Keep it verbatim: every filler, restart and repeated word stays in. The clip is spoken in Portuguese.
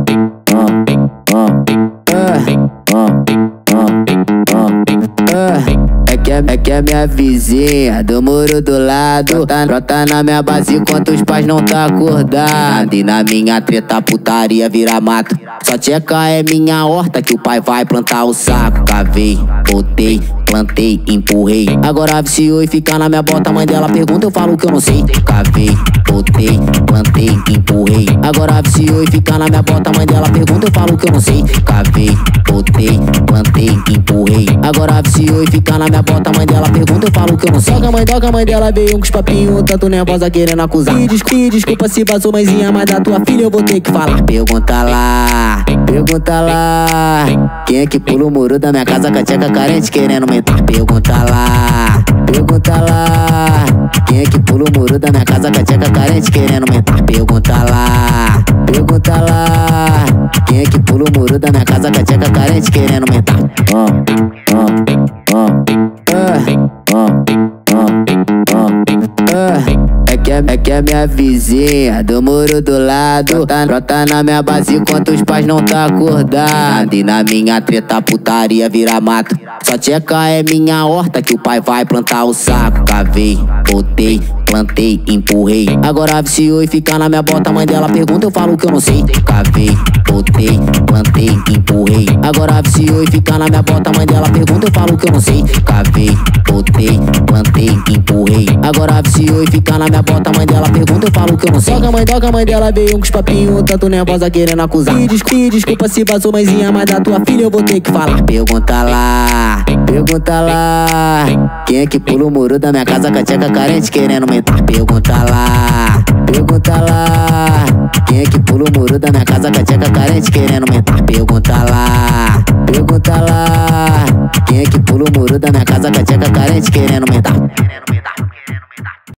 É que, é que a minha vizinha do muro do lado tá, brota na minha base enquanto os pais não tá acordado. E na minha treta putaria vira mato. Só tcheca é minha horta que o pai vai plantar o saco. Cavei, botei, plantei, empurrei. Agora viciou e fica na minha bota. Mãe dela pergunta, eu falo que eu não sei. Cavei, botei, plantei, empurrei. Agora viciou e fica na minha bota. Mãe dela pergunta, eu falo que eu não sei. Cavei, botei, plantei, empurrei. Agora viciou e fica na minha bota. Mãe dela pergunta, eu falo que eu não sei. Doga, mãe, doga, mãe dela veio com os papinhos, tanto nervosa querendo acusar. Me desculpa, me desculpa se vazou, mãezinha, mas da tua filha eu vou ter que falar. Pergunta lá, pergunta lá, quem é que pula o muro da minha casa com a tcheca carente querendo aumentar? Pergunta lá, pergunta lá, quem é que pula o muro da minha casa com a tcheca carente querendo aumentar? Pergunta lá, pergunta lá, quem é que pula o muro da minha casa com a tcheca carente querendo aumentar? Oh, oh, oh, É que, é que a minha vizinha do muro do lado tá, brota na minha base enquanto os pais não tá acordado. E na minha treta putaria vira mato. Só tcheca é minha horta que o pai vai plantar o saco. Cavei, botei, plantei, empurrei. Agora viciou e fica na minha bota. Mãe dela pergunta, eu falo que eu não sei. Cavei, botei, plantei, empurrei. Agora viciou e fica na minha bota. Mãe dela pergunta, eu falo que eu não sei. Cavei, botei, plantei, empurrei. Agora viciou e fica na minha bota. Mãe dela pergunta, eu falo que eu não sei. Doga, mãe, doga, mãe dela veio com os papinhos, tanto nervosa querendo acusar. Me desculpa, me desculpa se vazou, mãezinha, mas da tua filha eu vou ter que falar. Pergunta lá, pergunta lá, quem é que pula o muro da minha casa com a tcheca carente querendo aumentar? Pergunta lá, pergunta lá, quem é que pula o muro da minha casa com a tcheca carente querendo aumentar? Pergunta lá, pergunta lá, quem é que pula o muro da minha casa com a tcheca carente querendo aumentar?